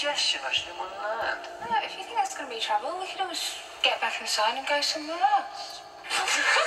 indigestion. I should have learned. No, if you think that's going to be trouble, we could always get back inside and go somewhere else.